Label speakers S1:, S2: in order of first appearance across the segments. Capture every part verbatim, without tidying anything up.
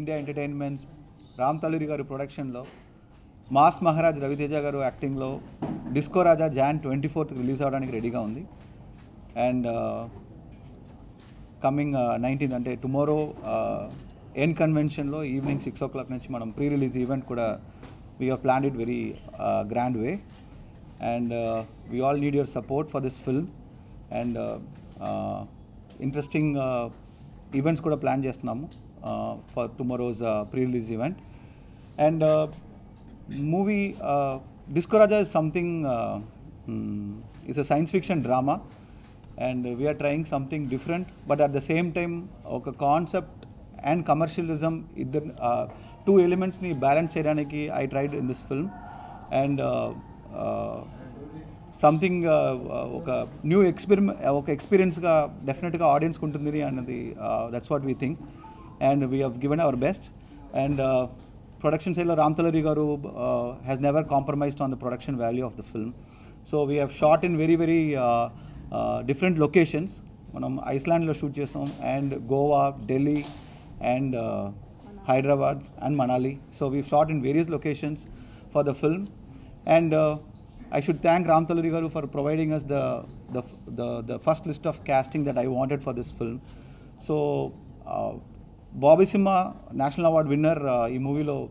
S1: India entertainments Ram Taluri గారు ప్రొడక్షన్లో mass Maharaj Ravi Teja garu యాక్టింగ్లో Disco Raja Jan twenty fourth release అవ్వడానికి రెడీగా ఉంది. అండ్ కమింగ్ నైన్టీన్త్ అంటే టుమారో ఎన్ కన్వెన్షన్లో ఈవినింగ్ సిక్స్ ఓ క్లాక్ నుంచి మనం ప్రీ రిలీజ్ ఈవెంట్ కూడా we have planned it very grand way. And we all need your support for this film. And interesting events కూడా plan చేస్తున్నాము for tomorrow's pre release event. And movie Disco Raja is something it's a science fiction drama and we are trying something different. But at the same time ఒక concept and commercialism ఇద్దరు two ఎలిమెంట్స్ని balance చేయడానికి I tried in this film. And something ఒక new experiment ఒక ఎక్స్పీరియన్స్గా డెఫినెట్గా ఆడియన్స్కి ఉంటుంది అన్నది that's what we think. And we have given our best. And production సైడ్లో Ram Taluri garu has never compromised on the production value of the film. So we have shot in very very different locations. మనం ఐస్లాండ్లో shoot చేసాం and Goa, Delhi and Hyderabad and Manali. So we shot in various locations for the film. And I should thank Ram Taluri garu for providing us the, the the the first list of casting that I wanted for this film. So uh, Bobby Simha national award winner ee movie lo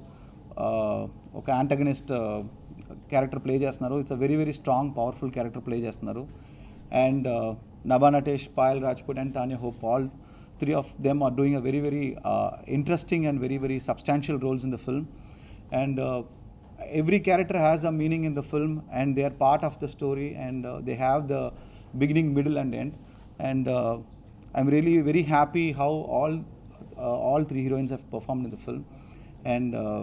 S1: oka antagonist uh, character play chestunaru. It's a very very strong powerful character play chestunaru. And uh, Nabha Natesh, Payal Rajput and Tanya Hope, all three of them are doing a very very uh, interesting and very very substantial roles in the film. And uh, every character has a meaning in the film and they are part of the story and uh, they have the beginning, middle and end. And uh, I'm really very happy how all uh, all three heroines have performed in the film. And um,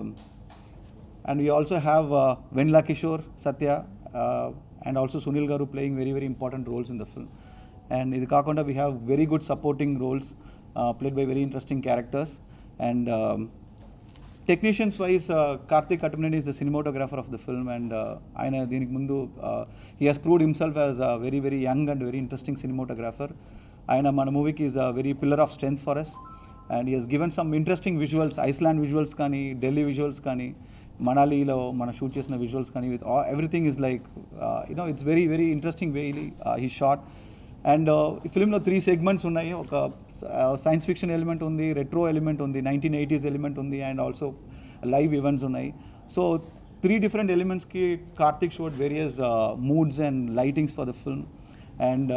S1: and we also have uh, Venla Kishore, Satya uh, and also Sunil Garu playing very very important roles in the film. And idu kaakunda we have very good supporting roles uh, played by very interesting characters. And um, technicians wise Karthik Kattamaneni is the cinematographer of the film. And ఆయన దీనికి ముందు he has proved himself as a very very young and very interesting cinematographer. ఆయన మన మూవీకి is a very pillar of strength for us. And he has given some interesting visuals, Iceland visuals కానీ, Delhi visuals కానీ, మనాలిలో మనం shoot చేసిన visuals కానీ, with everything is like you know it's very very interesting way he shot. And ఈ ఫిల్మ్లో three segments ఉన్నాయి. ఒక science fiction element ఉంది, రెట్రో ఎలిమెంట్ ఉంది, నైన్టీన్ ఎయిటీస్ ఎలిమెంట్ ఉంది అండ్ ఆల్సో లైవ్ ఈవెంట్స్ ఉన్నాయి. సో త్రీ డిఫరెంట్ ఎలిమెంట్స్కి Karthik showed various moods and lightings for the film. And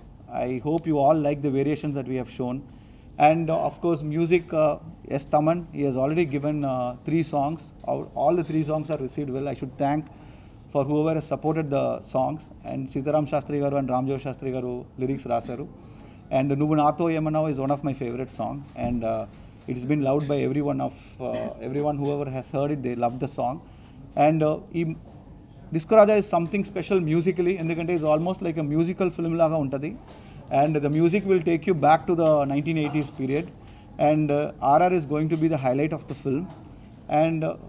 S1: I hope you all like the variations that we have shown. And of course music, S Thaman, he has already given three songs. All the three songs are received well. I should thank for whoever has supported the songs. And Sitaram Shastri garu and Ramjo Shastri garu lyrics rasaru. And Nuvu Natho Yamanav is one of my favorite song. And uh, it has been loved by everyone of uh, everyone whoever has heard it, they love the song. And uh, Disco Raja is something special musically endukante it's almost like a musical film laga untadi. And the music will take you back to the nineteen eighties period. And uh, R R is going to be the highlight of the film. And uh,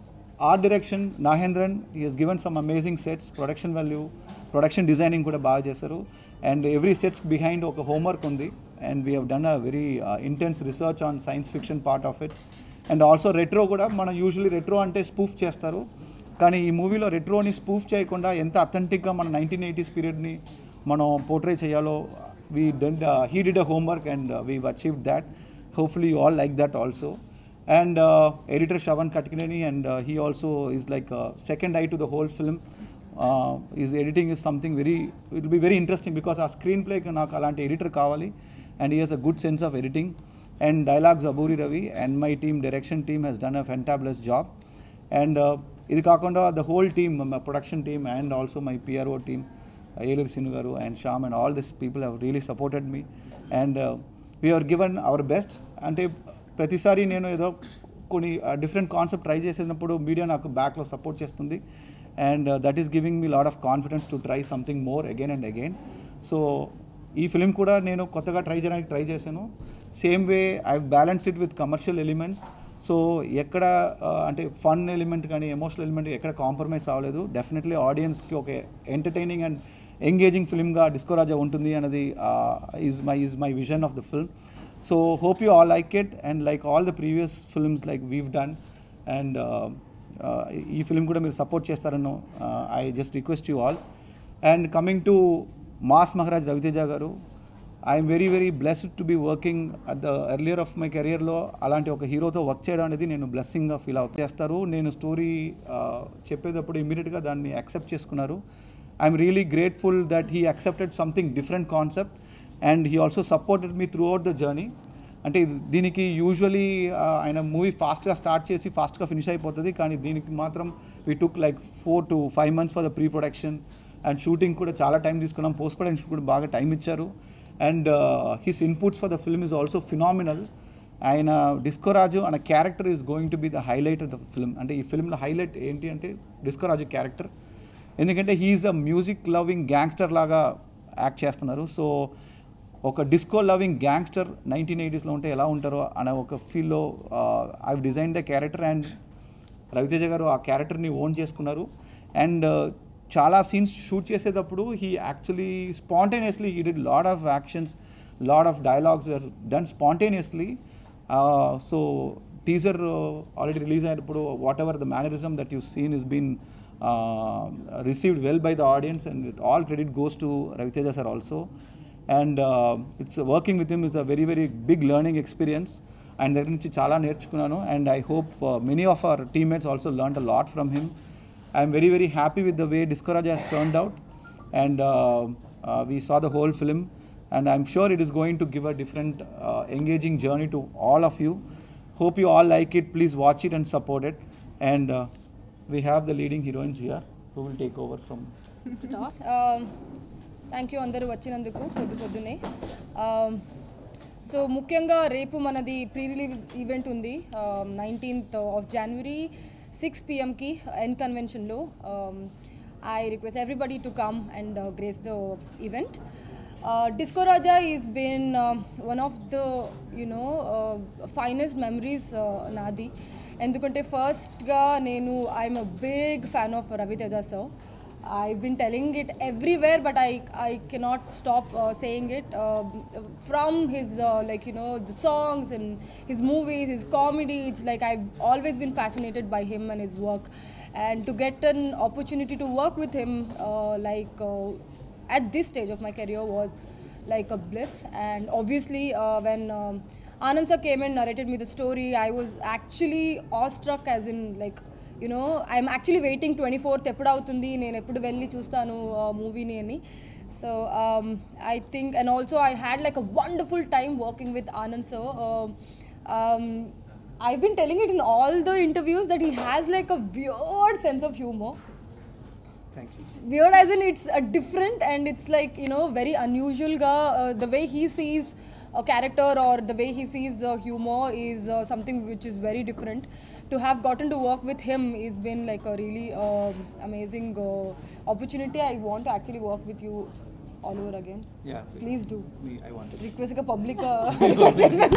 S1: art direction, Nahendran, he has given some amazing sets, production value, production designing kuda baga chesaru. And every sets behind oka homework undi. And we have done a very uh, intense research on science fiction part of it. And also retro kuda, mana usually retro ante spoof chestaru. Kani ee movie lo retro ni spoof cheyakunda enta authentic ga mana nineteen eighties period ni మనం portray cheyalo, we did uh, he did a homework and uh, we've achieved that. Hopefully you all like that also. And uh, editor Shravan Katkineni, and uh, he also is like a second eye to the whole film. Uh, his editing is something very, it will be very interesting because our screenplay naaku alanti editor kavali and he has a good sense of editing. And dialogues Aburi Ravi and my team, direction team has done a fantabulous job. And idi kaakunda the whole team, my production team and also my P R O team, Ayelur Sinu garu and Sham and all these people have really supported me. And uh, we are given our best. Ante ప్రతిసారి నేను ఏదో కొన్ని different concept try చేసినప్పుడు media నాకు బ్యాక్లో support చేస్తుంది. And that is giving me lot of confidence to try something more again and again. So ఈ film కూడా నేను కొత్తగా ట్రై చేయడానికి ట్రై చేశాను. Same way I balanced it with commercial elements. So ఎక్కడ అంటే ఫన్ ఎలిమెంట్ కానీ ఎమోషనల్ ఎలిమెంట్ ఎక్కడ కాంప్రమైజ్ అవ్వలేదు. డెఫినెట్లీ ఆడియన్స్కి ఒక ఎంటర్టైనింగ్ అండ్ ఎంగేజింగ్ ఫిల్మ్గా డిస్కో రాజా ఉంటుంది అన్నది is my is my vision of the film. So hope you all like it, and like all the previous films like we've done, and uh, uh, ఈ film కూడా మీరు support చేస్తారనో I just request you all. And coming to mass Maharaj Ravi Teja garu, I'm very very blessed to be working at the earlier of my కెరియర్లో అలాంటి ఒక హీరోతో work చేయడం అనేది నేను బ్లెస్సింగ్గా ఫీల్ అవుట్ చేస్తారు. నేను స్టోరీ చెప్పేటప్పుడు ఇమీడియట్గా దాన్ని యాక్సెప్ట్ చేసుకున్నారు. I'm really grateful that he accepted something different concept, and he also supported me throughout the journey. అంటే దీనికి యూజువలీ ఆయన మూవీ ఫాస్ట్గా స్టార్ట్ చేసి ఫాస్ట్గా ఫినిష్ అయిపోతుంది, కానీ దీనికి మాత్రం we took like four to five months for the pre production, and shooting కూడా చాలా టైం తీసుకున్నాం, పోస్ట్ ప్రొడక్షన్ కూడా బాగా టైం ఇచ్చారు. And his inputs for the film is also phenomenal. ఆయన డిస్కోరాజు అనే character is going to be the highlight of the film. అంటే ఈ ఫిల్మ్లో హైలైట్ ఏంటి అంటే డిస్కోరాజు క్యారెక్టర్, ఎందుకంటే he is a music loving gangster లాగా యాక్ట్ చేస్తున్నారు. సో ఒక డిస్కో లవింగ్ గ్యాంగ్స్టర్ నైన్టీన్ ఎయిటీస్లో ఉంటే ఎలా ఉంటారో అనే ఒక ఫీల్లో I design the character, and Ravi Teja గారు ఆ క్యారెక్టర్ని ఓన్ చేసుకున్నారు. అండ్ చాలా సీన్స్ షూట్ చేసేటప్పుడు he actually spontaneously he did lot of actions, lot of dialogues were done spontaneously. So teaser already release అయినప్పుడు whatever the mannerism that you seen is been received well by the audience, and all credit goes to Ravi Teja sir also. And uh, it's uh, working with him is a very very big learning experience, and దగ్గర నుంచి చాలా నేర్చుకున్నాను. And I hope uh, many of our teammates also learned a lot from him. I am very very happy with the way Disco Raja has turned out, and uh, uh, we saw the whole film, and I'm sure it is going to give a different uh, engaging journey to all of you. Hope you all like it. Please watch it and support it. And uh, we have the leading heroines here who will take over from
S2: um, thank you అందరూ వచ్చినందుకు పొద్దు పొద్దునే. So ముఖ్యంగా రేపు మనది pre release event ఉంది nineteenth of January six పిఎంకి N కన్వెన్షన్లో. I request everybody to come and grace the event. Disco Raja is been uh, one of the you know uh, finest memories uh, nadi, endukante first ga nenu I'm a big fan of Raviteja sir. I've been telling it everywhere, but I I cannot stop uh, saying it. Uh, from his uh, like you know the songs and his movies, his comedy, it's like I've always been fascinated by him and his work, and to get an opportunity to work with him uh, like uh, at this stage of my career was like a bliss. And obviously uh, when um, Anand sir came and narrated me the story, I was actually awestruck, as in like you know I'm actually waiting twenty-fourth ఎప్పుడు అవుతుంది, నేను ఎప్పుడు వెళ్ళి చూస్తాను మూవీని అని. So I think, and also I had like a wonderful time working with Anand sir. uh, um, I've been telling it in all the interviews that he has like a weird sense of humor.
S1: Thank you.
S2: Weird as in it's a different, and it's like you know very unusual ga uh, the way he sees a character or the way he sees uh, humor is uh, something which is very different. To have gotten to work with him has been like a really uh, amazing uh, opportunity. I want to actually work with you all over again.
S1: Yeah,
S2: please do.
S1: We, I want to
S2: request a public uh, request.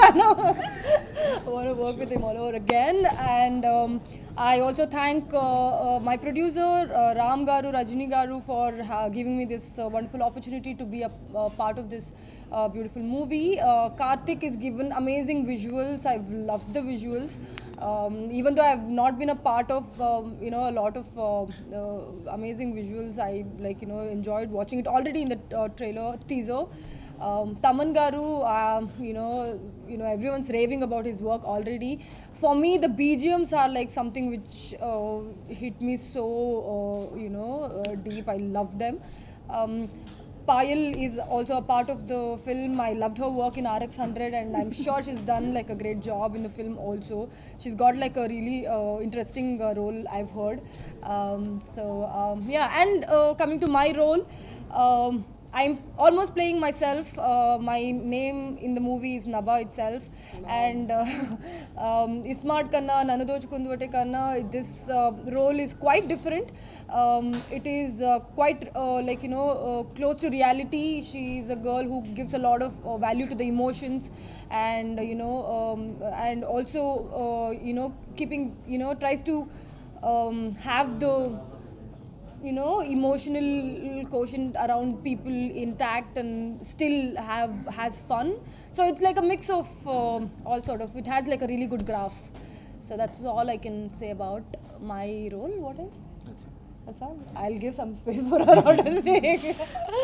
S2: I want to work with him all over again. And um, I also thank uh, uh, my producer uh, Ram Garu, Rajini Garu for uh, giving me this uh, wonderful opportunity to be a uh, part of this uh, beautiful movie. uh, Karthik is given amazing visuals. I've loved the visuals. Um, even though I've not been a part of um, you know a lot of uh, uh, amazing visuals, I like you know enjoyed watching it already in the uh, trailer teaser. um, Taman Garu, uh, you know you know everyone's raving about his work already. For me, the B G Ms are like something which uh, hit me so uh, you know uh, deep. I love them. um, Payal is also a part of the film. I loved her work in R X one hundred, and I'm sure she's done like a great job in the film also. She's got like a really uh, interesting uh, role, I've heard. Um, so um, yeah, and uh, coming to my role, um, I'm almost playing myself. Uh, my name in the movie is Nabha itself. And uh, um, Ismart Kanna, Nanu Dochukunduvatte Kanna, this uh, role is quite different. Um, it is uh, quite uh, like, you know, uh, close to reality. She is a girl who gives a lot of uh, value to the emotions, and, uh, you know, um, and also, uh, you know, keeping, you know, tries to um, have the you know, emotional quotient around people intact and still have has fun. So it's like a mix of um all sort of. It has like a really good graph. So that's all I can say about my role. What else?
S1: That's it.
S2: That's all. I'll give some space for her to say.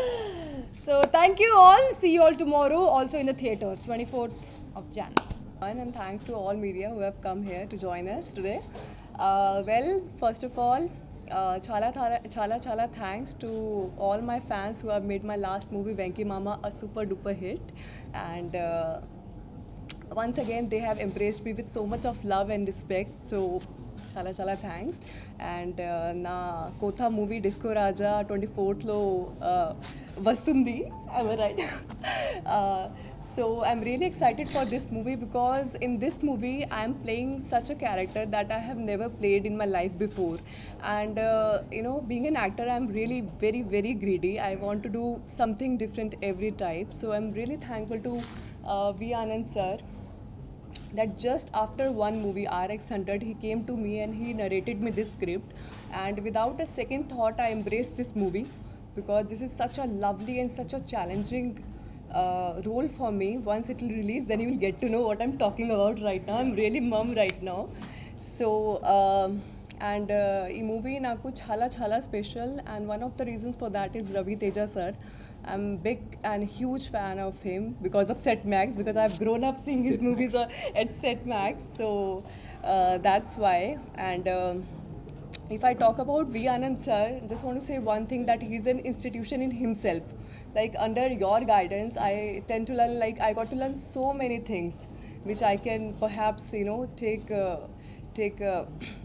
S2: So thank you all. See you all tomorrow. Also in the theaters, twenty-fourth of January.
S3: And thanks to all media who have come here to join us today. Uh, well, first of all, uh, chala, chala, chala, chala thanks to all my fans who have made my last movie, Venki Mama, a super duper hit. And uh, once again, they have embraced me with so much of love and respect. So, chala, chala thanks. And uh, na Kotha movie, Disco Raja, twenty-fourth lo uh, vastundi. Am I right? uh, So I'm really excited for this movie because in this movie I'm playing such a character that I have never played in my life before. And uh, you know, being an actor, I'm really very, very greedy. I want to do something different every time. So I'm really thankful to uh, V. Anand sir that just after one movie, R X one hundred, he came to me and he narrated me this script. And without a second thought, I embraced this movie because this is such a lovely and such a challenging Uh, role for me. Once it will release, then you will get to know what I'm talking about right now. I'm really mum right now. So, um, and uh, ఈ movie నాకు చాలా చాలా special and one of the reasons for that is Ravi Teja sir. I'm big and huge fan of him because of Set Max, because I've grown up seeing his movies at Set Max. So uh, that's why. And um, if I talk about V. Anand sir, just want to say one thing, that he's an institution in himself. Like under your guidance, I tend to learn, like I got to learn so many things, which I can perhaps, you know, take, uh, take, uh,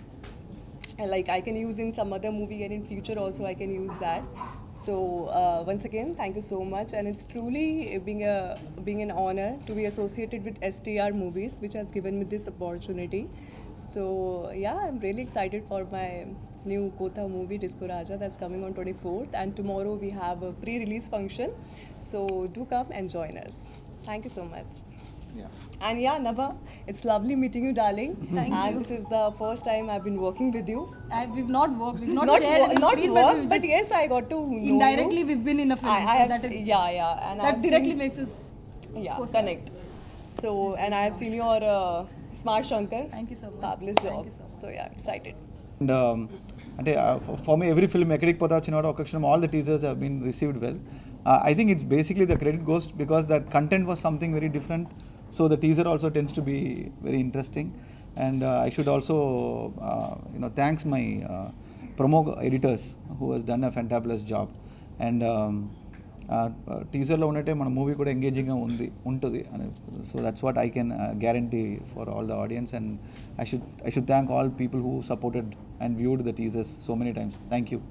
S3: like I can use in some other movie, and in future also I can use that. So uh, once again, thank you so much, and it's truly being a being an honor to be associated with S T R Movies, which has given me this opportunity. So yeah, I'm really excited for my new Kotha movie, Disco Raja, that's coming on twenty-fourth, and tomorrow we have a pre-release function. So do come and join us. Thank you so much.
S1: Yeah.
S3: And yeah, Nabha, it's lovely meeting you, darling.
S2: Thank
S3: and
S2: you.
S3: this is the first time I've been working with you.
S2: I, we've not worked, we've not,
S3: not
S2: shared
S3: wo-
S2: any
S3: not
S2: screen,
S3: work,
S2: but, we've
S3: but
S2: just
S3: yes, I got to know
S2: indirectly
S3: you.
S2: we've been in a film.
S3: I, I
S2: so
S3: have,
S2: that is
S3: s- yeah, yeah, and
S2: that
S3: I've
S2: directly
S3: seen,
S2: makes us
S3: yeah,
S2: co-stars.
S3: connect. So, and I have seen your uh, Smart Shankar.
S2: Thank you so much.
S3: Fabulous
S2: Thank
S3: job.
S2: you so much.
S3: So yeah, excited.
S1: And um, అంటే for me every film ఎక్కడికి పోతా వచ్చినాడో ఒక క్షణం all the teasers have been received well. I think it's basically the credit goes because that content was something very different. So the teaser also tends to be very interesting. And I should also you know thanks my uh, promo editors who has done a fantabulous job. And um, టీజర్లో ఉన్నట్టే మన movie కూడా ఎంగేజింగ్గా ఉంది ఉంటుంది అని. So that's what I can guarantee for all the audience. And I should I should thank all people who supported and viewed the teasers so many times. Thank you.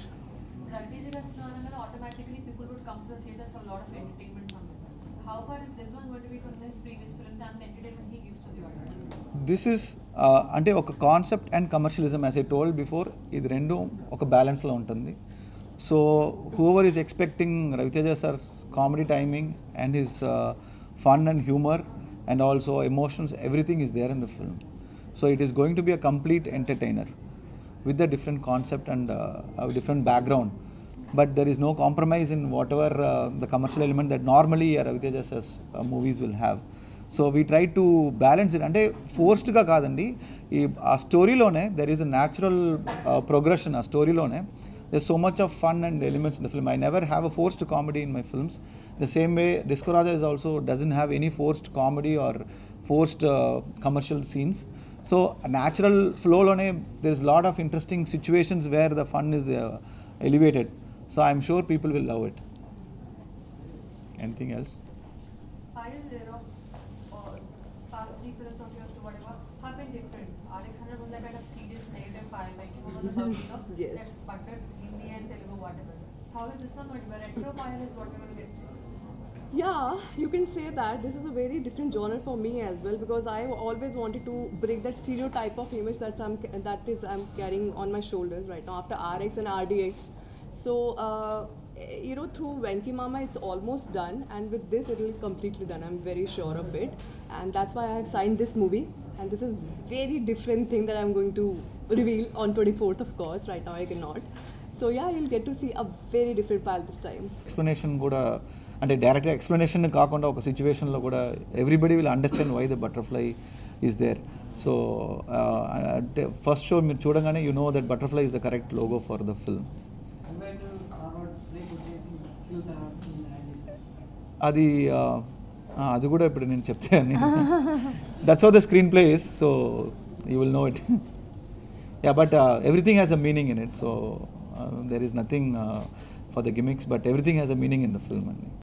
S4: Automatically people would come to the theaters for a lot of entertainment from it. So how far is this one going to be from his previous films and the entertainment he gives to the audience?
S1: This is అంటే ఒక concept and commercialism, as I told before, ఇది రెండు ఒక బ్యాలెన్స్లో ఉంటుంది. So whoever is expecting Ravi Teja sir's comedy timing and his fun and humour and also emotions, everything is there in the film. So it is going to be a complete entertainer with a different concept and uh, a different background, but there is no compromise in whatever uh, the commercial element that normally uh, Ravi Teja's uh, movies will have. So we try to balance it. అంటే ఫోర్స్డ్గా కాదండి, ఈ ఆ స్టోరీలోనే there is a natural progression. ఆ స్టోరీలోనే there's so much of fun and elements in the film. I never have a forced comedy in my films. The same way Disco Raja is also doesn't have any forced comedy or forced uh, commercial scenes. So a natural flow lone there's a lot of interesting situations where the fun is uh, elevated. So I'm sure people will love it. Anything else?
S4: Final year of uh, past three films of yours to whatever have been different. R X one hundred was like kind of serious narrative file, like it was about you know
S3: Yes.
S4: that buttered Hindi and Telugu whatever. How is this one going to be? Retro file is what we're going to get.
S3: Yeah, you can say that this is a very different genre for me as well, because I always wanted to break that stereotype of image that I'm that is I'm carrying on my shoulders right now after R X and R D X. So uh, you know, through Venki Mama it's almost done, and with this it will be completely done. I'm very sure of it, and that's why I have signed this movie. And this is very different thing that I'm going to reveal on twenty-fourth, of course. Right now I cannot. So yeah, you'll get to see a very different pal this time.
S1: Explanation కూడా అంటే డైరెక్ట్గా explanation కాకుండా ఒక సిచ్యువేషన్లో కూడా everybody will understand why the butterfly is there. So అంటే first show మీరు చూడగానే you know that butterfly is the correct logo for the film. అది అది కూడా ఇప్పుడు నేను చెప్తాను. That's how the screen play is, so you will know it. Yeah, but everything has a meaning in it, so there is nothing for the gimmicks, but everything has a meaning in the film అండి.